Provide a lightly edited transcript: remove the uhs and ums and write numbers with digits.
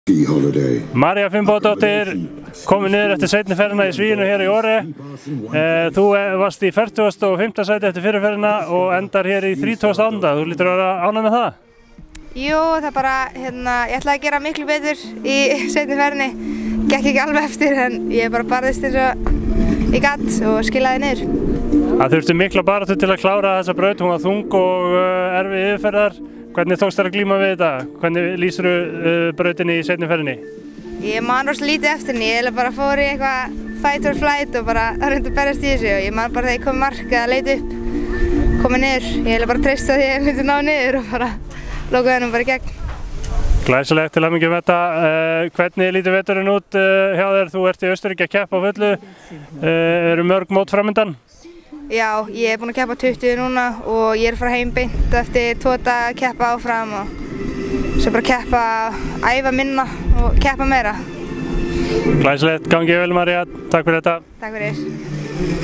María Finnbogadóttir komin niður eftir seinni ferðina í Svíinu hér í Åre. Þú varst í 45. sæti eftir fyrirferðina og endar hér í 32. Þú lítur að vera ánægð með það? Jú, það er bara, ég ætlaði að gera miklu betur í seinni ferðinni. Gekk ekki alveg eftir en ég bara barðist eins og ég gat og skilaði niður. Það þurfti mikla baráttu til að klára þessa braut, hún var þung og erfið yfirferðar. Hvernig tókst þér að glíma við þetta? Hvernig lýsirðu brautinni í seinni ferðinni? Ég man rosa lítið eftir henni, ég bara fór í eitthvað fight or flight og bara reyndi að berjast í þessu og ég man bara þegar ég kom í mark eða leit upp, komið niður. Ég bara treysti að ég myndi ná niður og bara lokaði henni bara í gegn. Glæsilegt, til hamingju með þetta. Hvernig lítur veturinn út hjá þér? Þú ert í Austurríki að keppa á fullu. Eru mörg mót framundan? Já, ég er búinn að keppa 20 núna og ég er að fara heim beint eftir 2 daga að keppa áfram og svo bara keppa, æfa minna og keppa meira. Glæsilegt, gangi vel María, takk fyrir þetta. Takk fyrir.